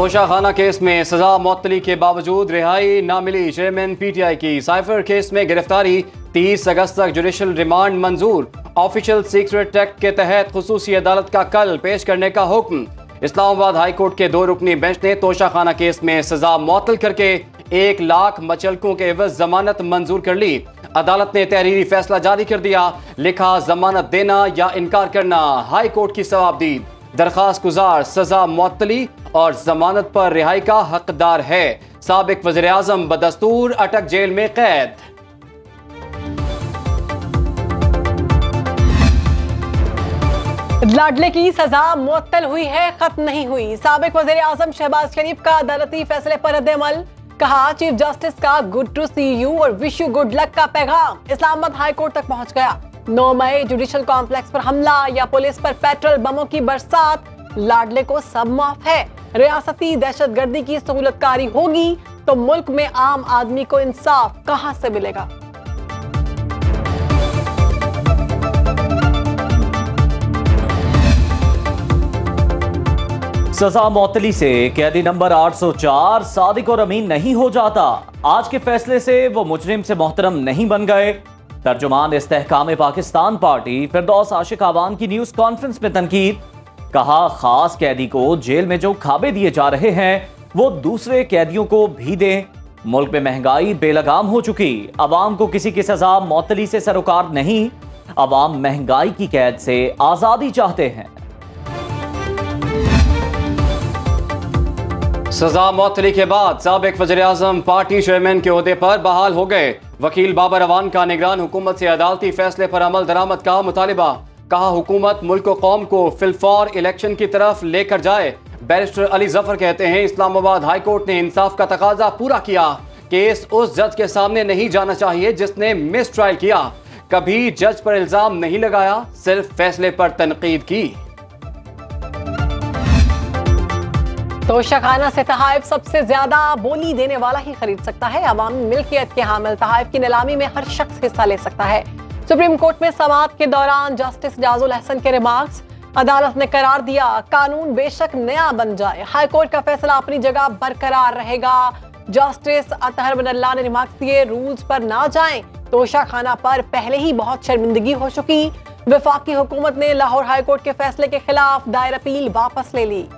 Toshakhana case में सजा मुअत्तली के बावजूद रिहाई न मिली चेयरमैन पीटीआई की। साइफर केस में गिरफ्तारी 30 अगस्त तक जुडिशल रिमांड मंजूर। ऑफिशियल सीक्रेट एक्ट के तहत खुसूसी अदालत का कल पेश करने का हुक्म। इस्लामाबाद हाई कोर्ट के 2 रुकनी बेंच ने तोशाखाना केस में सजा मुअत्तल करके 1 लाख मचलकों के एवज जमानत मंजूर कर ली। अदालत ने तहरीरी फैसला जारी कर दिया। लिखा, जमानत देना या इनकार करना हाई कोर्ट की सवाबदीद। दरखास्त गुजार सजा मुअत्तली और जमानत पर रिहाई का हकदार है। साबिक वज़ीर आज़म बदस्तूर अटक जेल में कैद। लाडले की सजा मुअत्तल हुई है, खत्म नहीं हुई। साबिक वज़ीर आज़म शहबाज शरीफ का अदालती फैसले पर रद्द-ए-अमल। कहा, चीफ जस्टिस का गुड टू सी यू और विश यू गुड लक का पैगाम इस्लामाबाद हाई कोर्ट तक पहुंच गया। 9 मई जुडिशल कॉम्प्लेक्स पर हमला या पुलिस पर पेट्रोल बमों की बरसात, लाडले को सब माफ है। रियासती दहशतगर्दी की सहूलतकारी होगी तो मुल्क में आम आदमी को इंसाफ कहां से मिलेगा। सजा मुअत्तली से कैदी नंबर 804 सादिक और अमीन नहीं हो जाता। आज के फैसले से वो मुजरिम से मोहतरम नहीं बन गए। तर्जुमान इस्तेहकाम पाकिस्तान पार्टी फिरदौस आशिक आवान की न्यूज कॉन्फ्रेंस में तनकीद। कहा, खास कैदी को जेल में जो खाबे दिए जा रहे हैं वो दूसरे कैदियों को भी दें। मुल्क में महंगाई बेलगाम हो चुकी। अवाम को किसी की सजा मुअत्तली से सरोकार नहीं। अवाम महंगाई की कैद से आजादी चाहते हैं। सजा मुअत्तली के बाद साबिक वज़ीर आज़म पार्टी चेयरमैन के ओहदे पर बहाल हो गए। वकील बाबर अवान का निगरान हुकूमत से अदालती फैसले पर अमल दरामद का मुतालिबा। कहा, हुकूमत मुल्क और कौम को फिलफौर इलेक्शन की तरफ लेकर जाए। बैरिस्टर अली जफर कहते हैं, इस्लामाबाद हाई कोर्ट ने इंसाफ का तकाजा पूरा किया। केस उस जज के सामने नहीं जाना चाहिए जिसने मिस ट्रायल किया। कभी जज पर इल्जाम नहीं लगाया, सिर्फ फैसले पर तनकीद की। तोशाखाना से तहाइफ सबसे ज्यादा बोली देने वाला ही खरीद सकता है। अवामी मिल्कियत के हामिल तहाइफ की नीलामी में हर शख्स हिस्सा ले सकता है। सुप्रीम कोर्ट में समाअत के दौरान जस्टिस जाजुल हसन के रिमार्क्स। अदालत ने करार दिया, कानून बेशक नया बन जाए, हाई कोर्ट का फैसला अपनी जगह बरकरार रहेगा। जस्टिस अतहर बनल्ला ने रिमार्क्स दिए, रूल्स पर ना जाएं। तोशाखाना पर पहले ही बहुत शर्मिंदगी हो चुकी। वफाकी हुकूमत ने लाहौर हाई कोर्ट के फैसले के खिलाफ दायर अपील वापस ले ली।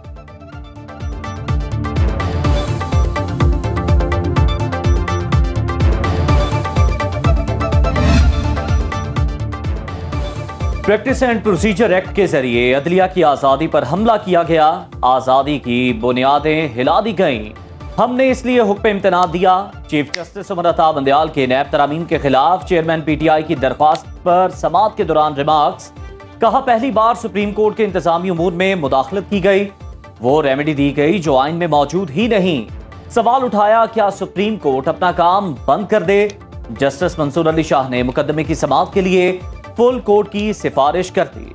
प्रैक्टिस एंड प्रोसीजर एक्ट के जरिए अदलिया की आजादी पर हमला किया गया। आजादी की बुनियादें हिला दी गईं। हमने इसलिए हुक्म इम्तना दिया। चीफ जस्टिस उमर अता बंदयाल के नैब तरामीम के खिलाफ चेयरमैन पीटीआई की दरख्वास्त पर समाअत के दौरान रिमार्क्स। कहा, पहली बार सुप्रीम कोर्ट के इंतजामी उमूर में मुदाखलत की गई, वो रेमेडी दी गई जो आइन में मौजूद ही नहीं। सवाल उठाया, क्या सुप्रीम कोर्ट अपना काम बंद कर दे। जस्टिस मंसूर अली शाह ने मुकदमे की समाअत के लिए फुल कोर्ट की सिफारिश कर दी।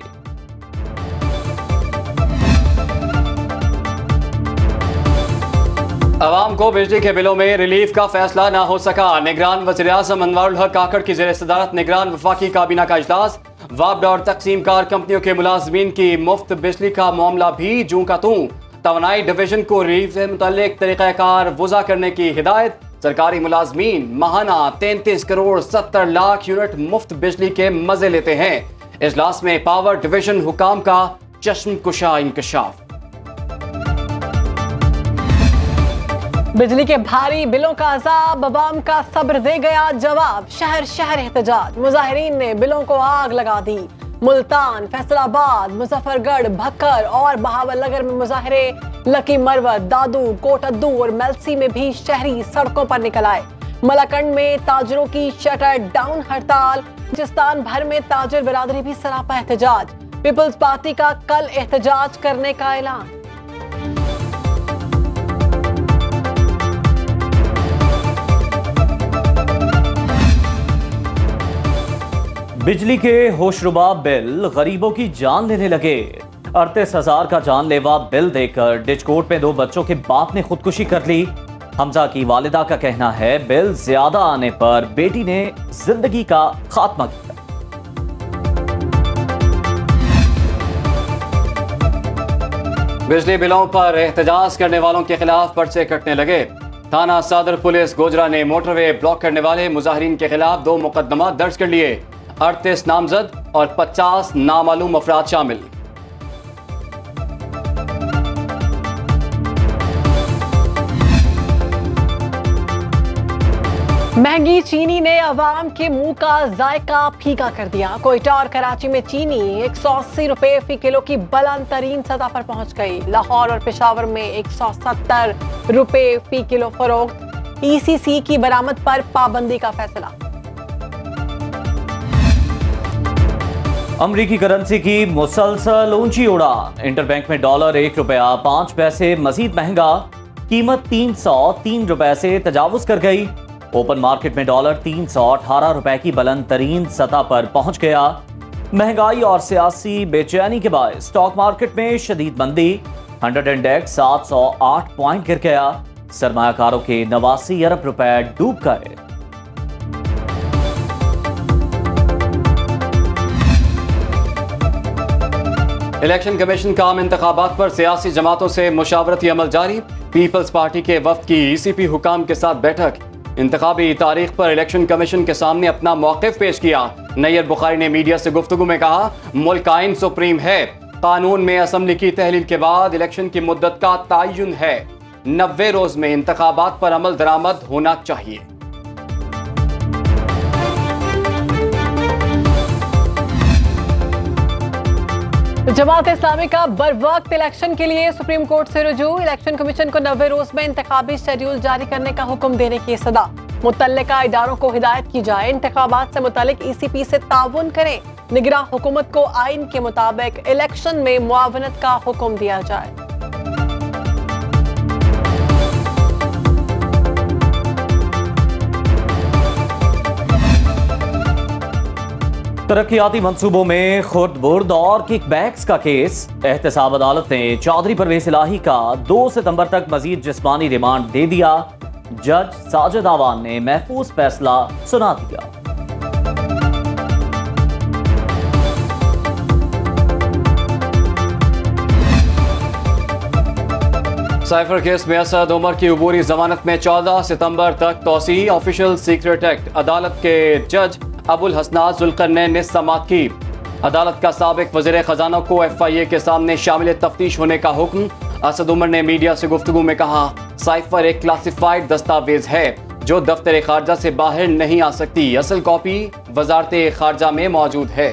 अवाम को बिजली के बिलों में रिलीफ का फैसला ना हो सका। निगरान वज़ीर आज़म अनवारुल हक काकड़ की ज़ेर सदारत निगरान वफाकी काबीना का इजलास। वापडा और तकसीम कार कंपनियों के मुलाजमीन की मुफ्त बिजली का मामला भी जूं का तूं। तवानाई डिवीजन को रिलीफ से मुताल्लिक तरीक़ाकार वज़ा करने की हिदायत। सरकारी मुलाजमीन माहाना 33 करोड़ 70 लाख यूनिट मुफ्त बिजली के मजे लेते हैं। इजलास में पावर डिवीजन हुकाम का चश्म कुशा इंकशाफ। बिजली के भारी बिलों का अजाब, अवाम का सब्र दे गया जवाब। शहर शहर एहतजाज, मुजाहिरीन ने बिलों को आग लगा दी। मुल्तान, फैसलाबाद, मुजफ्फरगढ़, भक्कर और बहावलनगर में मुजाहरे। लकी मरवत, दादू, कोटद्दू और मेलसी में भी शहरी सड़कों पर निकल आए। मलाकंड में ताजरों की शटर डाउन हड़ताल। बलूचिस्तान भर में ताजिर बिरादरी भी सरापा एहतजाज। पीपल्स पार्टी का कल एहतजाज करने का ऐलान। बिजली के होशरुबा बिल गरीबों की जान लेने लगे। 38,000 का जानलेवा बिल देकर डिचकोट में 2 बच्चों के बाप ने खुदकुशी कर ली। हमजा की वालिदा का कहना है, बिल ज्यादा आने पर बेटी ने जिंदगी का खात्मा किया। बिजली बिलों पर एहतजाज करने वालों के खिलाफ पर्चे कटने लगे। थाना सदर पुलिस गोजरा ने मोटरवे ब्लॉक करने वाले मुजाहिरीन के खिलाफ 2 मुकदमा दर्ज कर लिए। 38 नामजद और 50 नामालूम अफराद शामिल। महंगी चीनी ने अवाम के मुंह का जायका फीका कर दिया। कोयटा और कराची में चीनी 180 रुपए फी किलो की बुलंद तरीन सतह पर पहुंच गई। लाहौर और पेशावर में 170 रुपए फी किलो फरोख्त। ईसीसी की बरामद पर पाबंदी का फैसला। अमरीकी करेंसी की मुसलसल ऊंची उड़ान। इंटरबैंक में डॉलर 1 रुपया 5 पैसे मजीद महंगा। कीमत 303 रुपए से तजावुज कर गई। ओपन मार्केट में डॉलर 318 रुपए की बुलंद तरीन सतह पर पहुंच गया। महंगाई और सियासी बेचैनी के बाद स्टॉक मार्केट में शदीद मंदी। 100 इंडेक्स 708 पॉइंट गिर गया। सरमायाकारों के 89 अरब रुपए डूब गए। इलेक्शन कमीशन का आम इंतखाबात पर सियासी जमातों से मुशावरती अमल जारी। पीपल्स पार्टी के वफ्द की ईसीपी हुकाम के साथ बैठक। इंतखाबी तारीख पर इलेक्शन कमीशन के सामने अपना मौक़िफ़ पेश किया। नैयर बुखारी ने मीडिया से गुफ्तगू में कहा, मुल्क आइन सुप्रीम है। कानून में असम्बली की तहलील के बाद इलेक्शन की मुद्दत का तयन है। 90 रोज में इंतखाबात पर अमल दरामद होना चाहिए। जमात इस्लामी का बरवक्त इलेक्शन के लिए सुप्रीम कोर्ट से रुजू। इलेक्शन कमीशन को 90 रोज में इंतखाबी शेड्यूल जारी करने का हुक्म देने की सदा। मुतल्लिका इदारों को हिदायत की जाए, इंतखाबात से मुतालिक ईसीपी से ताउन करें। निगरां हुकूमत को आइन के मुताबिक इलेक्शन में मुआवनत का हुक्म दिया जाए। तरक्याती मंसूबों में खुर्द बुर्द और किकबैक्स का केस। एहतसाब अदालत ने चौधरी परवेज इलाही का 2 सितंबर तक मजीद जिस्मानी रिमांड दे दिया। जज साजिद आवान ने महफूज फैसला सुना दिया। साइफर केस में असद उमर की अबूरी जमानत में 14 सितंबर तक तोसी। Official secret act. अदालत के जज अबुल हसनात जुल्करनैन ने समाअत की। अदालत का साबिक वज़ीर खजाना को FIA के सामने शामिल तफ्तीश होने का हुक्म। असद उमर ने मीडिया से गुफ्तगू में कहा, साइफर एक क्लासिफाइड दस्तावेज है जो दफ्तर खारजा से बाहर नहीं आ सकती। असल कॉपी वजारत खारजा में मौजूद है।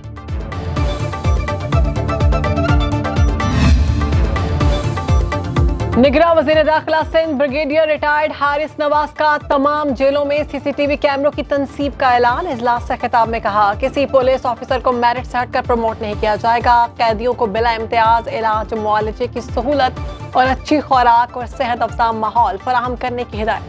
निगरां वज़ीर दाखिला सिंध ब्रिगेडियर रिटायर्ड हारिस नवाज का तमाम जेलों में CCTV कैमरों की तनसीब का ऐलान। इजलास से खिताब में कहा, किसी पुलिस ऑफिसर को मेरिट से हटकर प्रमोट नहीं किया जाएगा। कैदियों को बिला इम्तियाज इलाज, मुआलजे की सहूलत और अच्छी खुराक और सेहत अफजा माहौल फराहम करने की हिदायत।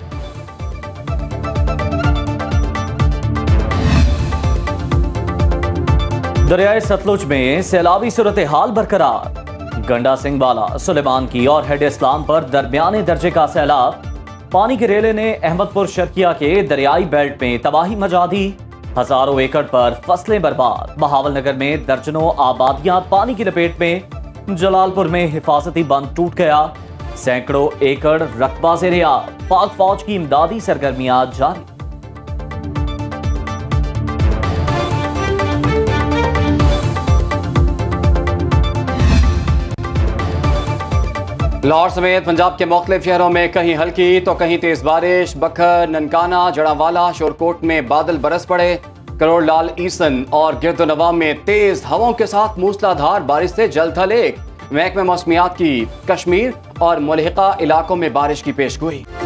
दरियाए सतलुज में सैलाबी सूरत हाल बरकरार। गंडा सिंह वाला, सुलेमान की और हेड इस्लाम पर दरमियाने दर्जे का सैलाब। पानी के रेले ने अहमदपुर शर्किया के दरियाई बेल्ट में तबाही मचा दी। हजारों एकड़ पर फसलें बर्बाद। बहावल नगर में दर्जनों आबादियां पानी की लपेट में। जलालपुर में हिफाजती बंद टूट गया। सैकड़ों एकड़ रकबा ज़ेर-ए-आब। पाक फौज की इमदादी सरगर्मियां जारी। लाहौर समेत पंजाब के मुख्तलिफ शहरों में कहीं हल्की तो कहीं तेज बारिश। बखर, ननकाना, जड़ावाला, शोरकोट में बादल बरस पड़े। करोड़ लाल, ईसन और गिरदोनवा में तेज हवाओं के साथ मूसलाधार बारिश से जल थल एक। महकमे मौसमियात की कश्मीर और मुल्हिका इलाकों में बारिश की पेशगोई।